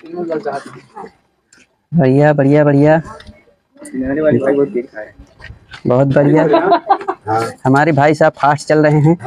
बढ़िया बढ़िया बढ़िया, बहुत बढ़िया। हमारे भाई साहब फास्ट चल रहे हैं।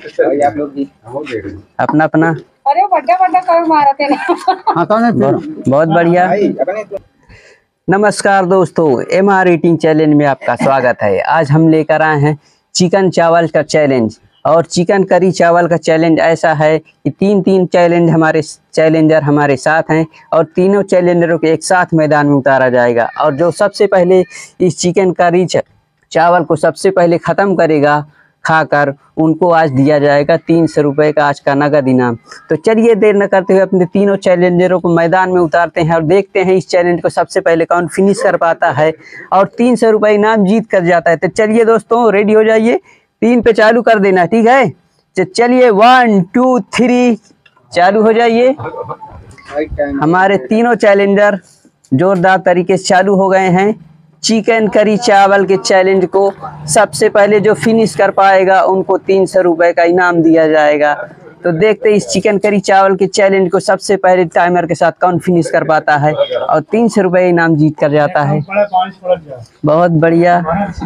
अपना अपना। अरे बड़ा बड़ा कर मारा थे। बहुत बढ़िया। नमस्कार दोस्तों, MR ईटिंग चैलेंज में आपका स्वागत है। आज हम लेकर आए हैं चिकन चावल का चैलेंज। और चिकन करी चावल का चैलेंज ऐसा है कि तीन चैलेंज हमारे चैलेंजर हमारे साथ हैं और तीनों चैलेंजरों को एक साथ मैदान में उतारा जाएगा। और जो सबसे पहले इस चिकन करी चावल को सबसे पहले ख़त्म करेगा खाकर, उनको आज दिया जाएगा 300 रुपये का आज का नगद इनाम। तो चलिए देर न करते हुए अपने तीनों चैलेंजरों को मैदान में उतारते हैं और देखते हैं इस चैलेंज को सबसे पहले कौन फिनिश कर पाता है और 300 रुपये इनाम जीत कर जाता है। तो चलिए दोस्तों, रेडी हो जाइए, 3 पे चालू कर देना, ठीक है? तो चलिए 1 2 3 चालू हो जाइए। हमारे तीनों चैलेंजर जोरदार तरीके से चालू हो गए हैं। चिकन करी चावल के चैलेंज को सबसे पहले जो फिनिश कर पाएगा उनको 300 रुपये का इनाम दिया जाएगा। तो देखते हैं इस चिकन करी चावल के चैलेंज को सबसे पहले टाइमर के साथ कौन फिनिश कर पाता है और 300 रुपये इनाम जीत कर जाता है। बहुत बढ़िया।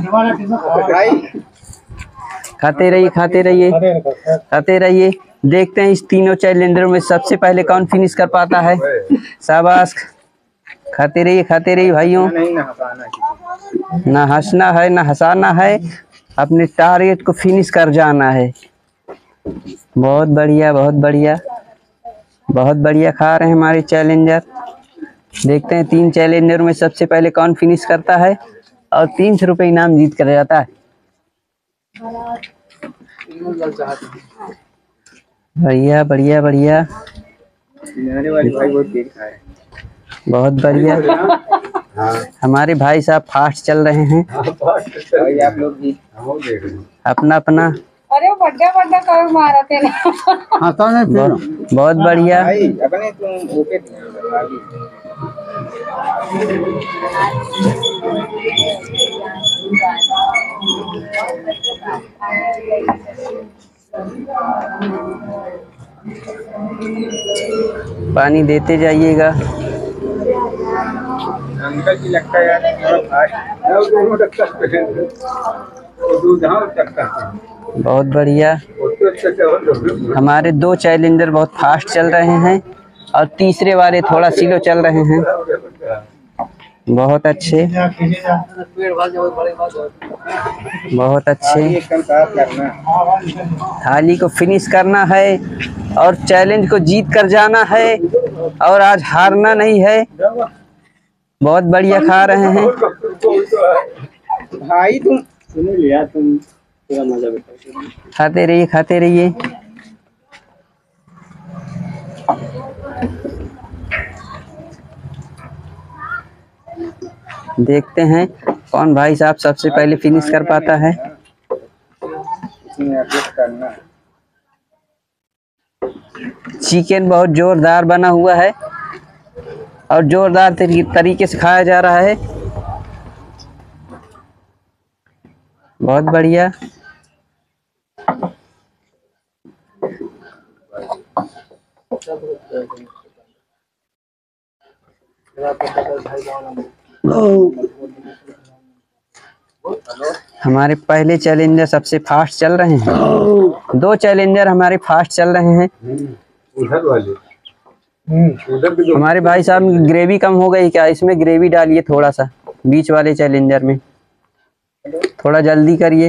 खाते रहिए खाते रहिए खाते रहिए। देखते हैं इस तीनों चैलेंजरों में सबसे पहले कौन फिनिश कर पाता है। शाबाश, खाते रहिए भाइयों। ना हंसना है ना हंसाना है, अपने टारगेट को फिनिश कर जाना है। बहुत बढ़िया बहुत बढ़िया बहुत बढ़िया खा रहे हैं हमारे चैलेंजर। देखते हैं 3 चैलेंजर में सबसे पहले कौन फिनिश करता है और 300 रुपये इनाम जीत कर जाता है। बढ़िया बढ़िया बढ़िया, बहुत बढ़िया। हमारे भाई साहब फास्ट चल रहे हैं। आप लोग भी अपना अपना। अरे बड़ा बड़ा कर मारा थे। बहुत बढ़िया। अपने तुम ओके पानी देते जाइएगा। अंकल जी लगता है यार बहुत बढ़िया। हमारे 2 चैलेंजर बहुत फास्ट चल रहे हैं और तीसरे वाले थोड़ा स्लो चल रहे हैं। बहुत अच्छे बहुत अच्छे। थाली को फिनिश करना है और चैलेंज को जीत कर जाना है और आज हारना नहीं है। बहुत बढ़िया खा रहे हैं भाई, तुम सुन लिया, तुम पूरा मजा बेटा। खाते रहिए खाते रहिए। देखते हैं कौन भाई साहब सबसे पहले फिनिश कर पाता है। चिकन बहुत जोरदार बना हुआ है और जोरदार तरीके से खाया जा रहा है। बहुत बढ़िया। हमारे पहले चैलेंजर सबसे फास्ट चल रहे हैं। 2 चैलेंजर हमारे फास्ट चल रहे हैं। उधर वाले हमारे भाई साहब ग्रेवी कम हो गई क्या? इसमें ग्रेवी डालिए थोड़ा सा, बीच वाले चैलेंजर में थोड़ा जल्दी करिए।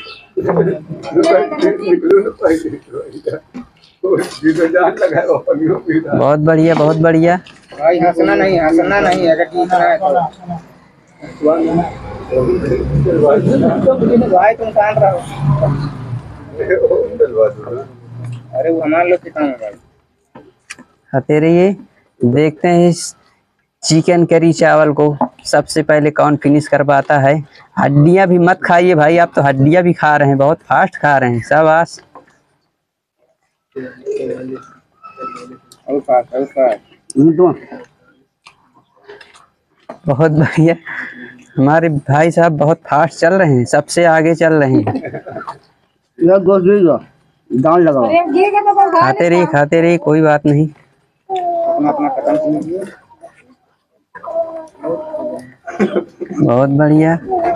बहुत बढ़िया बहुत बढ़िया। भाई हंसना नहीं अगर जीतना है तो। भाई तुम कान रहो। अरे वो हमारे लोग कितना है भाई। खाते रहिए। देखते हैं इस चिकन करी चावल को सबसे पहले कौन फिनिश कर पाता है। हड्डियां भी मत खाइए भाई, आप तो हड्डियां भी खा रहे हैं, बहुत फास्ट खा रहे हैं। शाबाश। बहुत बढ़िया। हमारे भाई साहब बहुत फास्ट चल रहे हैं, सबसे आगे चल रहे हैं। दाल लगाओ। खाते रहिए कोई बात नहीं। अपना अपना कदम कीजिए। बहुत बढ़िया।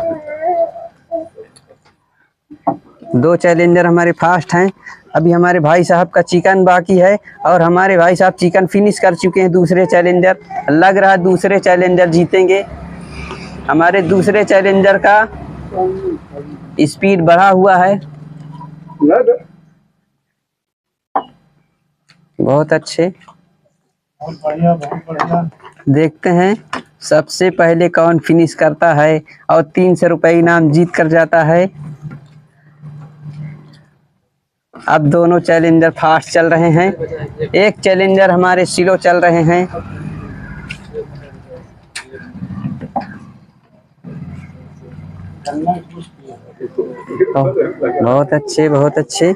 2 चैलेंजर हमारे फास्ट हैं। अभी हमारे भाई साहब का चिकन बाकी है और हमारे भाई साहब चिकन फिनिश कर चुके हैं। दूसरे चैलेंजर, लग रहा है दूसरे चैलेंजर जीतेंगे। हमारे दूसरे चैलेंजर का स्पीड बढ़ा हुआ है। बहुत अच्छे। बहुत बढ़िया, बहुत बढ़िया। देखते हैं सबसे पहले कौन फिनिश करता है और 300 रुपये इनाम जीत कर जाता है। अब दोनों चैलेंजर फास्ट चल रहे हैं। एक चैलेंजर हमारे स्लो चल रहे हैं। बहुत अच्छे, बहुत अच्छे।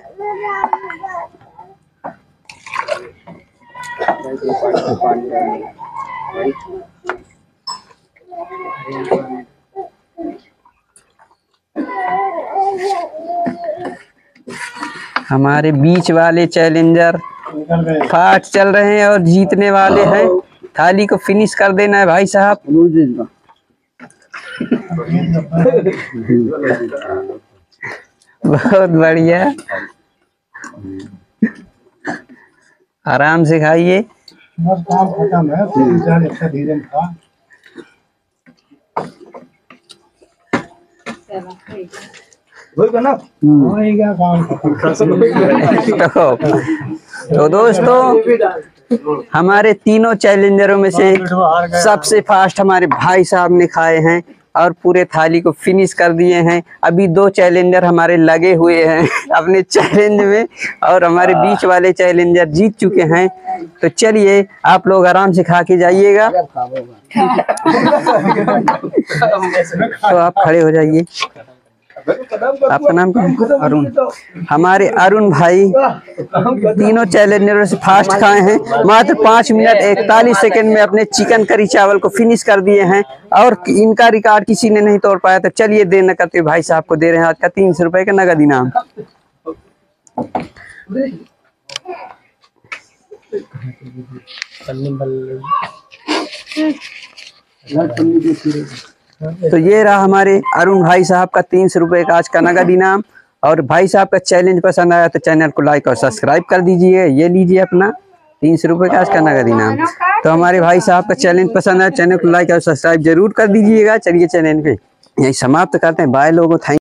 हमारे बीच वाले चैलेंजर फास्ट चल रहे हैं और जीतने वाले हैं। थाली को फिनिश कर देना है भाई साहब। बहुत बढ़िया। आराम से खाइए। बस काम खत्म है। 3-4 अच्छा धीरे खा। होएगा काम खत्म। तो दोस्तों, हमारे तीनों चैलेंजरों में से सबसे फास्ट हमारे भाई साहब ने खाए हैं और पूरे थाली को फिनिश कर दिए हैं। अभी 2 चैलेंजर हमारे लगे हुए हैं अपने चैलेंज में और हमारे बीच वाले चैलेंजर जीत चुके हैं। तो चलिए आप लोग आराम से खा के जाइएगा। तो आप खड़े हो जाइए। आपका नाम क्या है? अरुण। हमारे अरुण भाई तीनों चैलेंजरों से फास्ट खाए हैं। मात्र 5 मिनट 41 सेकंड में अपने चिकन करी चावल को फिनिश कर दिए हैं और इनका रिकॉर्ड किसी ने नहीं तोड़ पाया। तो चलिए देर न करते भाई साहब को दे रहे हैं आज का 300 रुपए का नगद इनाम। तो ये रहा हमारे अरुण भाई साहब का 300 रुपए का आज का नगद इनाम। और भाई साहब का चैलेंज पसंद आया तो चैनल को लाइक और सब्सक्राइब कर दीजिए। ये लीजिए अपना 300 रुपए का आज का नगद इनाम। तो हमारे भाई साहब का चैलेंज पसंद आया, चैनल को लाइक और सब्सक्राइब जरूर कर दीजिएगा। चलिए चैनल पे यही समाप्त करते हैं। बाय लोगों, थैंक